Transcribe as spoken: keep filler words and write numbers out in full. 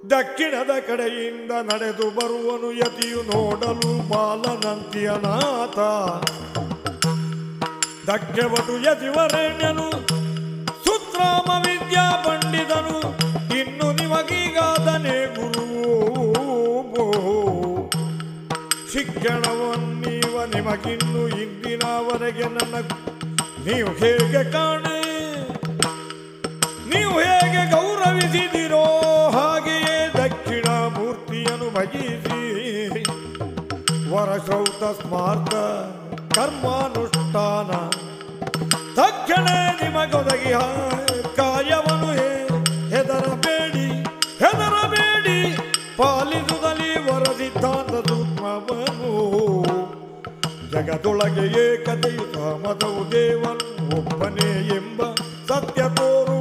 ದಕ್ಷಿಣದ ಕಡೆಯಿಂದ ನಡೆದು ಬರುವನು ಯತಿಯು ನೋಡಲು ಬಾಲನಂತಿಯನಾಥ. ದಕ್ಷವಟು ಯತಿವರೇಣ್ಯನು ಸುತ್ರಾಮ ವಿದ್ಯಾ ಪಂಡಿತನು, ಇನ್ನು ನಿಮಗೀಗಾದನೆ ಗುರುವು. ಶಿಕ್ಷಣವನ್ನೀವ ನಿಮಗಿನ್ನು ಇಂದಿನವರೆಗೆ ನನ್ನ ನೀವು ಹೇಗೆ ಕಾಣೆ, ನೀವು ಹೇಗೆ ಗೌರವಿಸಿದಿರೋ ಹಾಗೆಯೇ ದಕ್ಷಿಣ ಮೂರ್ತಿಯನ್ನು ಭಜಿಸಿ ವರಶ್ರೌತ ಸ್ಮಾರ್ಥ ಕರ್ಮಾನುಷ್ಠಾನ ತಕ್ಷಣ ನಿಮಗೊದಗಿ ಕಾರ್ಯವನ್ನು ಹೆದರಬೇಡಿ ಹೆದರಬೇಡಿ ಪಾಲಿಸುತ್ತಲೇ ವರ ಸಿದ್ಧಾಂತ ಸೂಕ್ಷ್ಮವನು. ಜಗದೊಳಗೆ ಏಕತೆಯು ಸಹಮತವು ದೇವನು ಒಬ್ಬನೇ ಎಂಬ ಸತ್ಯ ತೋರು